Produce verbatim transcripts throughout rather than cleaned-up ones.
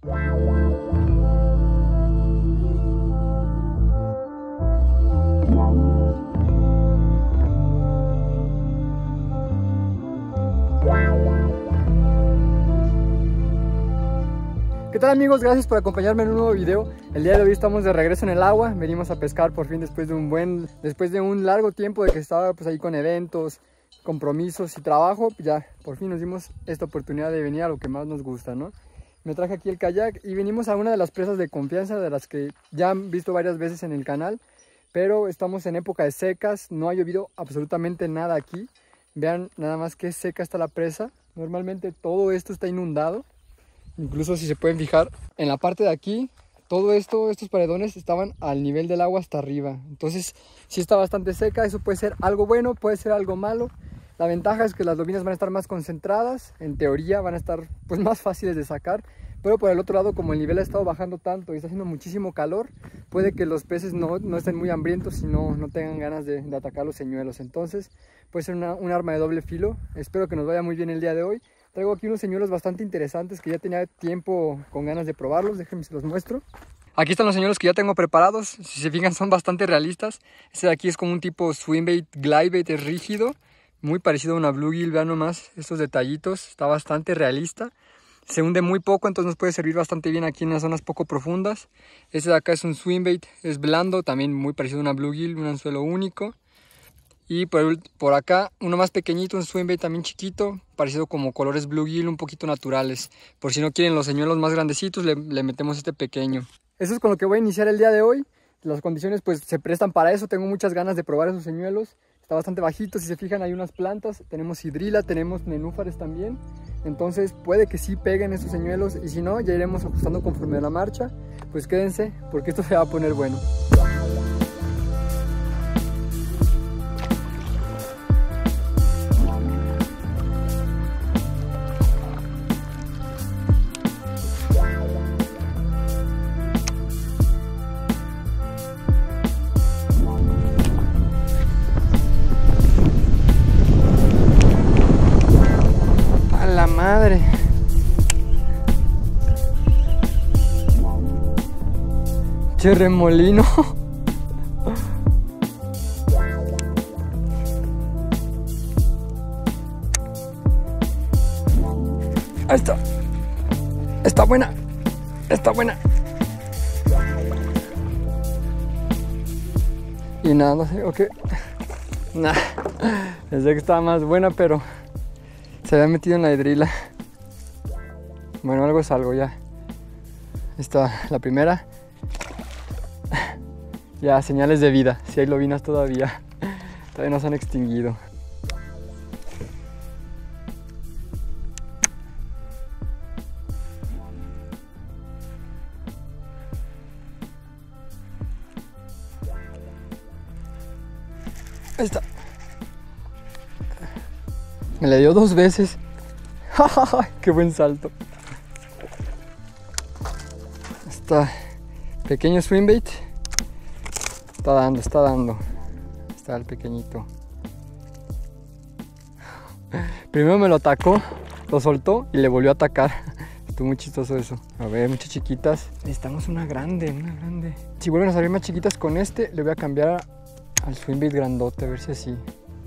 ¿Qué tal, amigos? Gracias por acompañarme en un nuevo video. El día de hoy estamos de regreso en el agua. Venimos a pescar por fin después de un buen, después de un largo tiempo de que estaba pues ahí con eventos, compromisos y trabajo. Ya por fin nos dimos esta oportunidad de venir a lo que más nos gusta, ¿no? Me traje aquí el kayak y venimos a una de las presas de confianza, de las que ya han visto varias veces en el canal, pero estamos en época de secas, no ha llovido absolutamente nada aquí. Vean nada más qué seca está la presa. Normalmente todo esto está inundado. Incluso si se pueden fijar en la parte de aquí, todo esto, estos paredones estaban al nivel del agua hasta arriba. Entonces sí está bastante seca. Eso puede ser algo bueno, puede ser algo malo. La ventaja es que las lobinas van a estar más concentradas, en teoría van a estar pues más fáciles de sacar. Pero por el otro lado, como el nivel ha estado bajando tanto y está haciendo muchísimo calor, puede que los peces no, no estén muy hambrientos y no, no tengan ganas de, de atacar los señuelos. Entonces puede ser una, un arma de doble filo. Espero que nos vaya muy bien el día de hoy. Traigo aquí unos señuelos bastante interesantes que ya tenía tiempo con ganas de probarlos. Déjenme se los muestro. Aquí están los señuelos que ya tengo preparados. Si se fijan, son bastante realistas. Este de aquí es como un tipo swimbait, glidebait, es rígido, muy parecido a una bluegill. Vean nomás estos detallitos, está bastante realista. Se hunde muy poco, entonces nos puede servir bastante bien aquí en las zonas poco profundas. Este de acá es un swimbait, es blando, también muy parecido a una bluegill, un anzuelo único. Y por, por acá uno más pequeñito, un swimbait también chiquito, parecido como colores bluegill, un poquito naturales. Por si no quieren los señuelos más grandecitos, le, le metemos este pequeño. Eso es con lo que voy a iniciar el día de hoy. Las condiciones pues se prestan para eso, tengo muchas ganas de probar esos señuelos. Está bastante bajito, si se fijan hay unas plantas, tenemos hidrila, tenemos nenúfares también. Entonces puede que sí peguen esos señuelos y si no, ya iremos ajustando conforme a la marcha. Pues quédense porque esto se va a poner bueno. Madre, che remolino. Ahí está, está buena, está buena. Y nada, no sé, ok. Nah, pensé que estaba más buena, pero se había metido en la hidrila. Bueno, algo es algo ya. Esta, la primera. Ya, señales de vida. Si hay lobinas todavía. Todavía no se han extinguido. Ahí está. Me le dio dos veces. ¡Qué buen salto! Está pequeño swimbait. Está dando, está dando. Está el pequeñito. Primero me lo atacó, lo soltó y le volvió a atacar. Estuvo muy chistoso eso. A ver, muchas chiquitas. Necesitamos una grande, una grande. Si vuelven a salir más chiquitas con este, le voy a cambiar al swimbait grandote, a ver si así.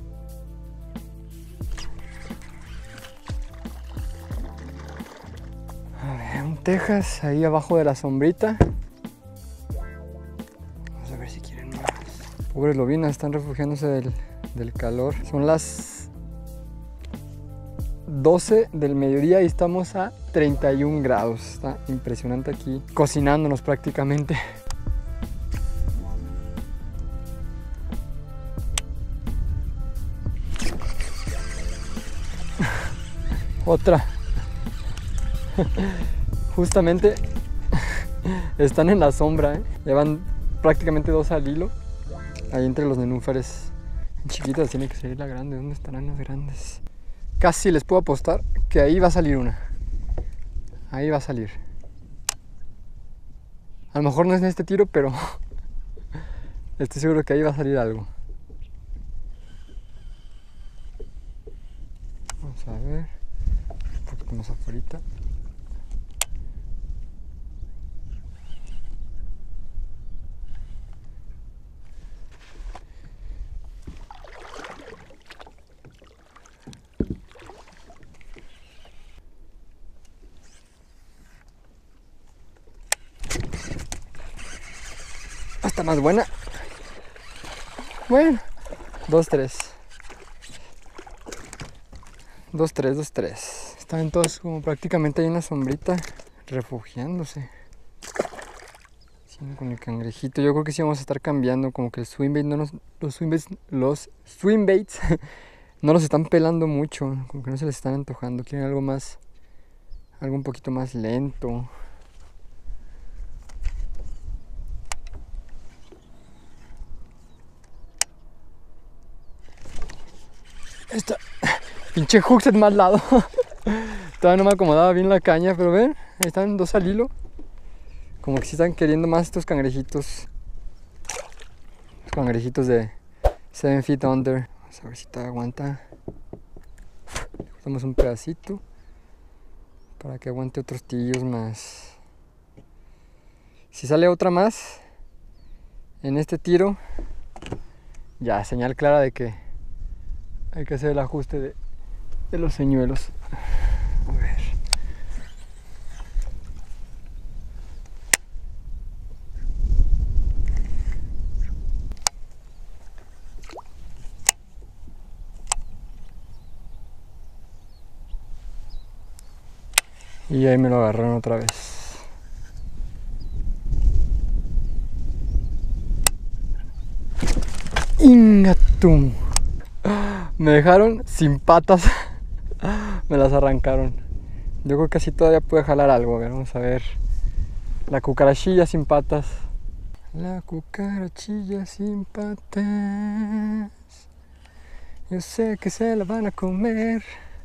Texas, ahí abajo de la sombrita. Vamos a ver si quieren más. Pobres lobinas, están refugiándose del, del calor. Son las doce del mediodía y estamos a treinta y un grados. Está impresionante aquí, cocinándonos prácticamente. Otra. Justamente están en la sombra, ¿eh? Llevan prácticamente dos al hilo. Ahí entre los nenúfares chiquitas tiene que salir la grande. ¿Dónde estarán las grandes? Casi les puedo apostar que ahí va a salir una. Ahí va a salir. A lo mejor no es en este tiro, pero estoy seguro que ahí va a salir algo. Vamos a ver. Un poquito más afuera. está más buena. Bueno, dos, tres. Dos, tres, dos, tres. Están todos como prácticamente ahí en la sombrita, refugiándose. Sí, con el cangrejito. Yo creo que sí vamos a estar cambiando, como que el swimbait no nos, los swimbaits, los swimbaits no los están pelando mucho, como que no se les están antojando. Quieren algo más, algo un poquito más lento. Esta pinche hookset más lado. Todavía no me acomodaba bien la caña, pero ven, ahí están dos al hilo. Como que sí están queriendo más estos cangrejitos. Los cangrejitos de seven feet under. Vamos a ver si te aguanta. Le cortamos un pedacito para que aguante otros tillos más. Si sale otra más en este tiro, ya señal clara de que hay que hacer el ajuste de, de los señuelos. A ver. Y ahí me lo agarraron otra vez. ¡Ingatum! Me dejaron sin patas. Me las arrancaron. Yo creo que así todavía puede jalar algo. A ver, vamos a ver. La cucarachilla sin patas. La cucarachilla sin patas. Yo sé que se la van a comer.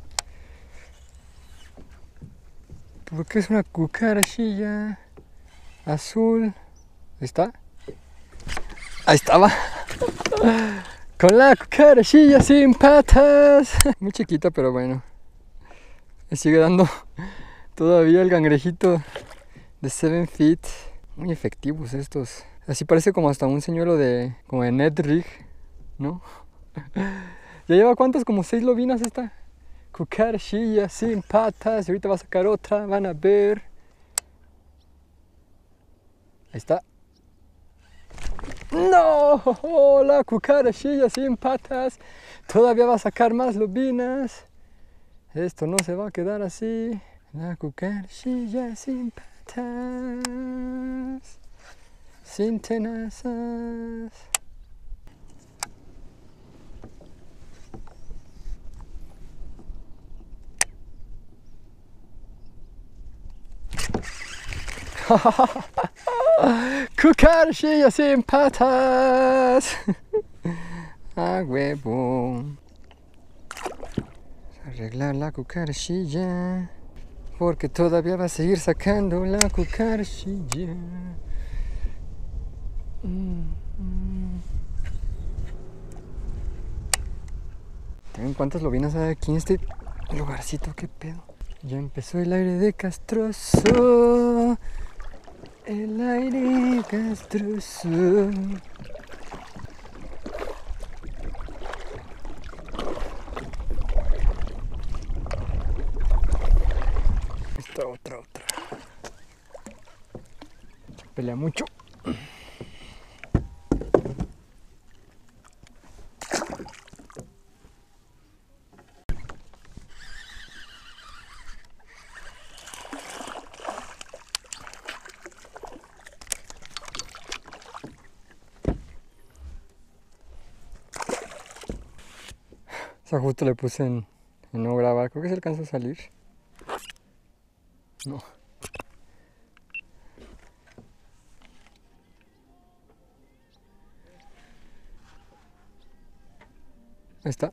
Porque es una cucarachilla azul. ¿Ahí está? Ahí estaba. Con la cucarachilla sin patas. Muy chiquita, pero bueno. Me sigue dando todavía el cangrejito de seven feet. Muy efectivos estos. Así parece como hasta un señuelo de... como de net rig, ¿no? ¿Ya lleva cuántas? Como seis lobinas esta cucarachilla sin patas. Y ahorita va a sacar otra, van a ver. Ahí está. ¡No! La cucarachilla sin patas. Todavía va a sacar más lobinas. Esto no se va a quedar así. La cucarachilla sin patas. Sin tenazas. Cucarachilla sin patas. A huevo. Arreglar la cucarachilla. Porque todavía va a seguir sacando la cucarachilla. Mm, mm. ¿Tienen cuántas lobinas hay aquí en este lugarcito? ¿Qué pedo? Ya empezó el aire de castroso. El aire castroso. Esta otra, otra. Pelea mucho. Esa justo le puse en, en no grabar. Creo que se alcanza a salir. No. Ahí está.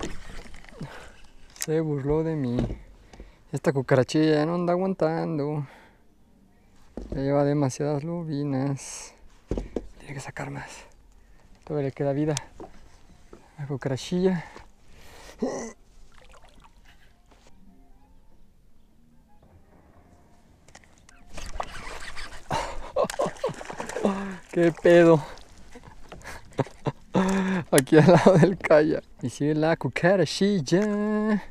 Se burló de mí. Esta cucarachilla ya no anda aguantando. Ya lleva demasiadas lobinas. Tiene que sacar más. Todavía le queda vida. La cucarachilla. ¿Qué pedo? Aquí al lado del kayak. Y sigue la cucarachilla.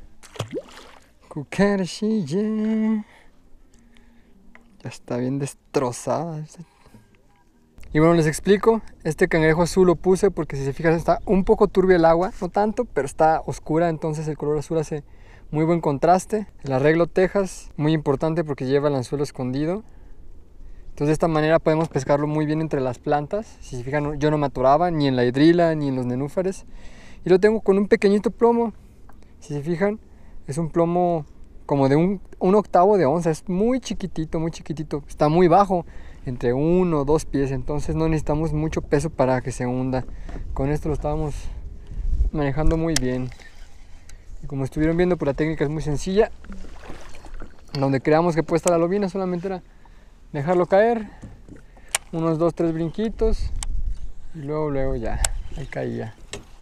Cucarachilla. Ya está bien destrozada. Y bueno, les explico, este cangrejo azul lo puse porque si se fijan está un poco turbia el agua, no tanto, pero está oscura, entonces el color azul hace muy buen contraste. El arreglo Texas, muy importante porque lleva el anzuelo escondido. Entonces de esta manera podemos pescarlo muy bien entre las plantas. Si se fijan, yo no me atoraba ni en la hidrila ni en los nenúfares. Y lo tengo con un pequeñito plomo. Si se fijan, es un plomo como de un, un octavo de onza, es muy chiquitito, muy chiquitito, está muy bajo, entre uno o dos pies, entonces no necesitamos mucho peso para que se hunda. Con esto lo estábamos manejando muy bien. Y como estuvieron viendo, pues la técnica es muy sencilla. Donde creamos que puede estar la lobina, solamente era dejarlo caer, unos dos, tres brinquitos, y luego, luego ya, ahí caía.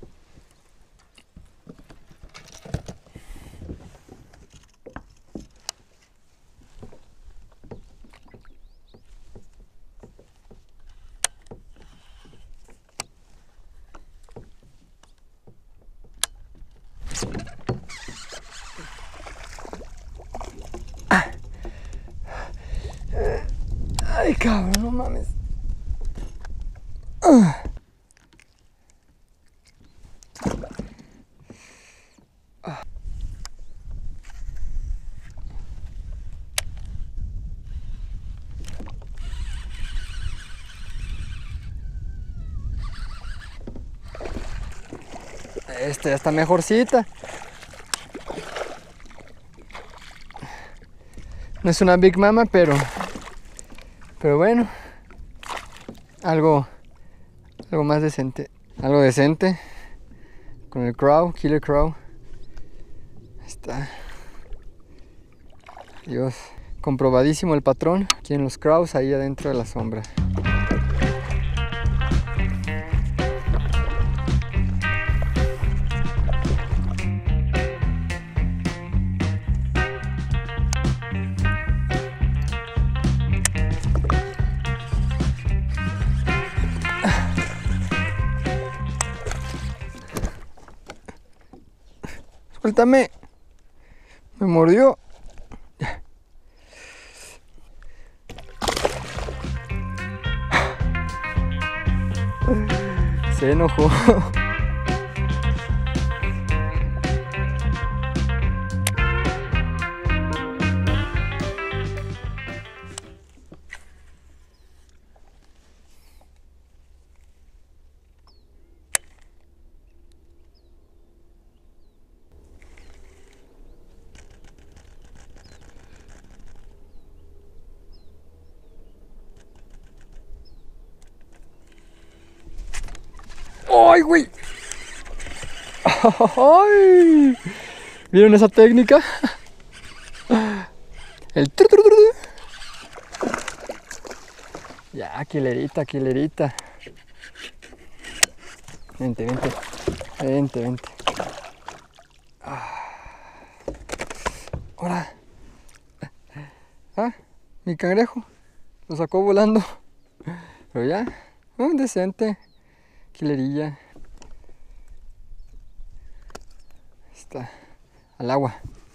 Ay, cabrón, no mames. Ah. Ah. Esta ya está mejorcita. No es una Big Mama, pero pero bueno, algo algo más decente, algo decente con el crow, killer crow. Ahí está. Dios, comprobadísimo el patrón aquí en los crows, ahí adentro de la sombra. Suéltame. Me mordió. Se enojó. ¡Ay, güey! ¡Ay! ¿Vieron esa técnica? El tru, tru, tru. Ya, quilerita, quilerita. Vente, vente. Vente, vente. Ahora. Ah, mi cangrejo. Lo sacó volando. Pero ya, oh, decente. Quilerilla. Está al agua.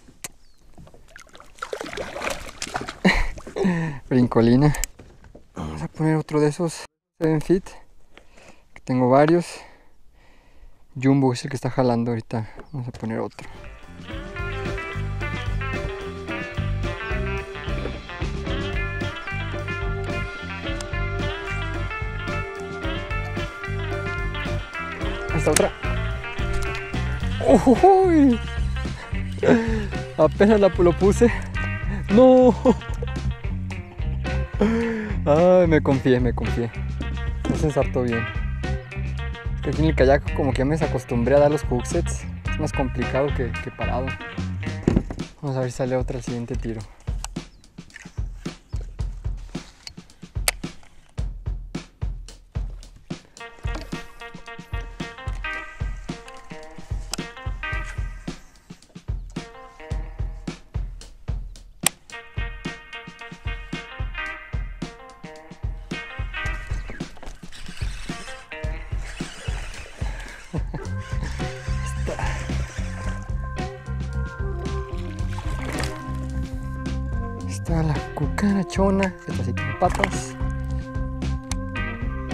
Brincolina. Vamos a poner otro de esos seven feet. Que tengo varios. Jumbo es el que está jalando ahorita. Vamos a poner otro. Esta otra. ¡Uy! Apenas la, lo puse. ¡No! Ay, me confié, me confié. No se ensartó bien. Es que aquí en el kayak como que ya me desacostumbré a dar los hooksets. Es más complicado que, que parado. Vamos a ver si sale otra al siguiente tiro. Está la cucarachona, esta sí tiene patas.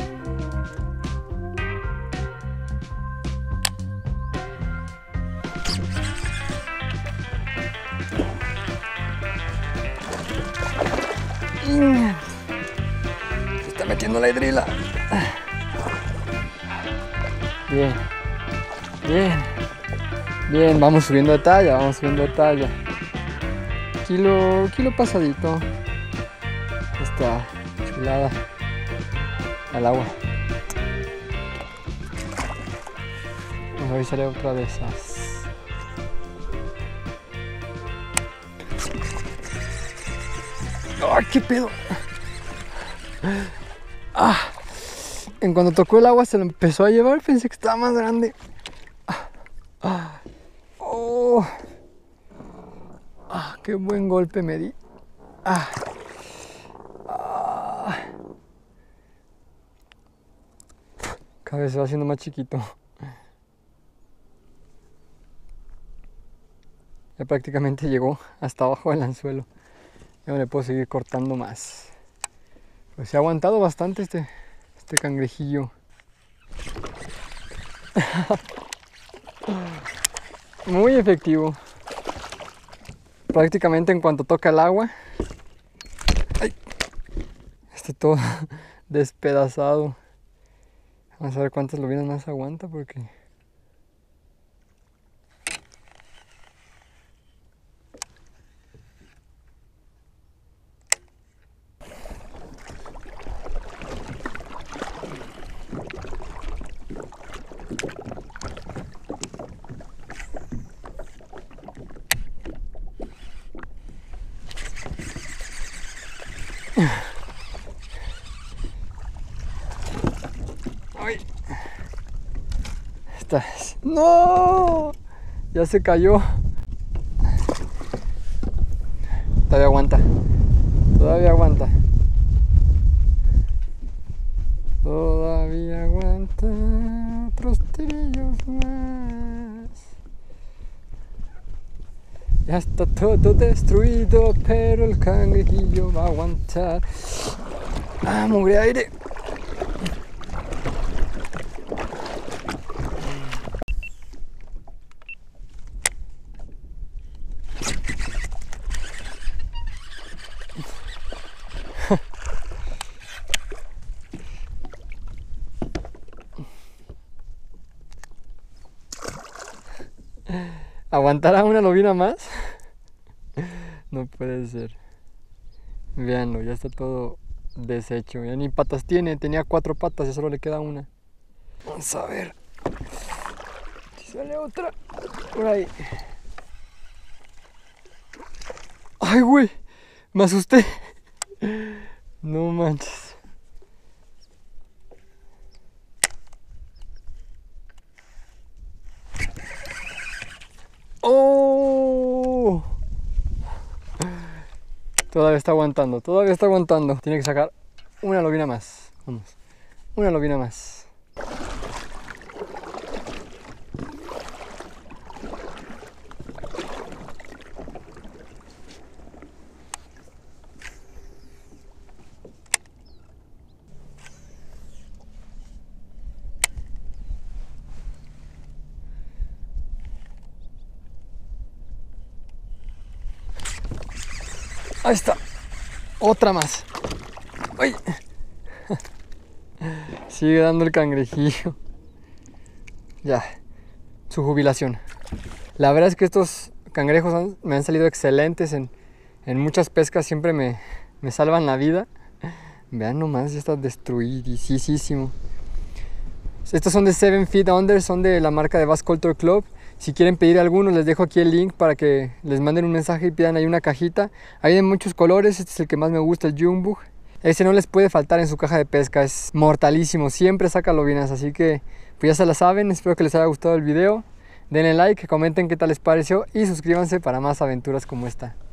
Se está metiendo la hidrila. Bien. Bien. Bien, vamos subiendo de talla, vamos subiendo de talla. Kilo, kilo pasadito. Esta chulada al agua. Vamos a ver si sale otra de esas. ¡Ay, qué pedo! Ah, en cuanto tocó el agua se lo empezó a llevar, pensé que estaba más grande. Ah, ah, oh, ah, qué buen golpe me di. Ah, ah, cada vez se va haciendo más chiquito. Ya prácticamente llegó hasta abajo del anzuelo. Ya no le puedo seguir cortando más. Pues se ha aguantado bastante este, este cangrejillo. Muy efectivo. Prácticamente en cuanto toca el agua. ¡Ay! Está todo despedazado. Vamos a ver cuántas lobinas más aguanta porque... ¡Ay! Esta es... ¡No! Ya se cayó. Todavía aguanta. Todavía aguanta. Todavía aguanta otros tirillos más. Ya está todo destruido, pero el cangrejillo va a aguantar. ¡Ah, mugre aire! ¿Aguantará una lobina más? No puede ser. Véanlo, ya está todo deshecho. Ya ni patas tiene, tenía cuatro patas, ya solo le queda una. Vamos a ver si sale otra por ahí. ¡Ay, güey! Me asusté. No manches. ¡Oh! Todavía está aguantando, todavía está aguantando. Tiene que sacar una lobina más. Vamos, una lobina más. Ahí está, otra más. ¡Ay! Sigue dando el cangrejillo. Ya, su jubilación. La verdad es que estos cangrejos han, me han salido excelentes en, en muchas pescas, siempre me, me salvan la vida. Vean nomás, ya está destruidísimo. Estos son de seven Feet Under, son de la marca de Bass Culture Club. Si quieren pedir algunos, les dejo aquí el link para que les manden un mensaje y pidan ahí una cajita. Hay de muchos colores, este es el que más me gusta, el Jungbug. Ese no les puede faltar en su caja de pesca, es mortalísimo, siempre saca lobinas, así que pues ya se la saben. Espero que les haya gustado el video. Denle like, comenten qué tal les pareció y suscríbanse para más aventuras como esta.